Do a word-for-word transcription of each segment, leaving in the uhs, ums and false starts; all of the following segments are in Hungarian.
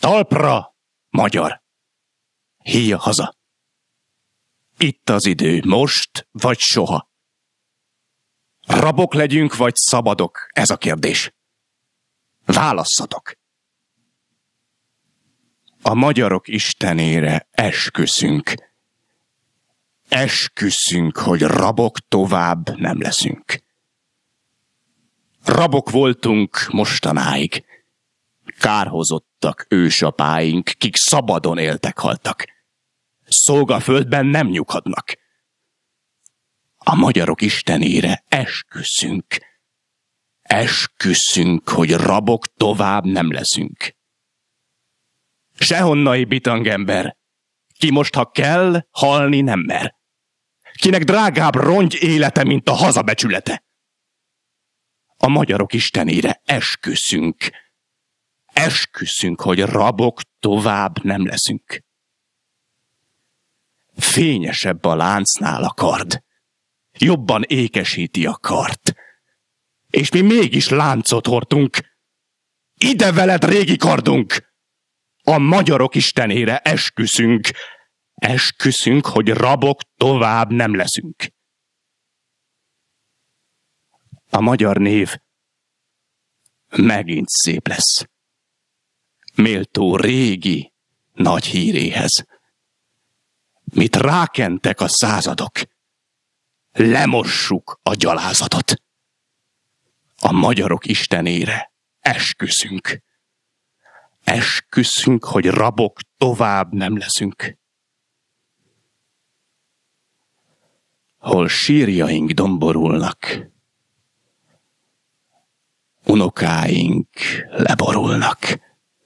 Talpra, magyar! Híja haza! Itt az idő, most vagy soha. Rabok legyünk, vagy szabadok? Ez a kérdés. Válasszatok! A magyarok istenére esküszünk. Esküszünk, hogy rabok tovább nem leszünk. Rabok voltunk mostanáig. Kárhozottak ősapáink, kik szabadon éltek, haltak. Szolgaföldben nem nyugodnak. A magyarok istenére esküszünk. Esküszünk, hogy rabok tovább nem leszünk. Sehonnai bitangember, ki most, ha kell, halni nem mer. Kinek drágább rongy élete, mint a hazabecsülete. A magyarok istenére esküszünk. Esküszünk, hogy rabok tovább nem leszünk. Fényesebb a láncnál a kard. Jobban ékesíti a kart. És mi mégis láncot hordtunk. Ide veled, régi kardunk! A magyarok istenére esküszünk. Esküszünk, hogy rabok tovább nem leszünk. A magyar név megint szép lesz. Méltó régi nagy híréhez. Mit rákentek a századok, lemossuk a gyalázatot. A magyarok istenére esküszünk. Esküszünk, hogy rabok tovább nem leszünk. Hol sírjaink domborulnak, unokáink leborulnak,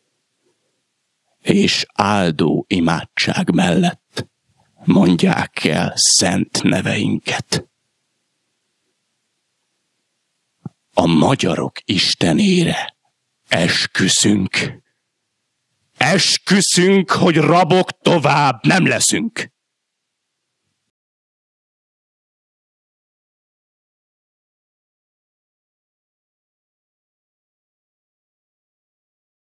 és áldó imádság mellett mondják el szent neveinket. A magyarok istenére esküszünk. Esküszünk, hogy rabok tovább nem leszünk.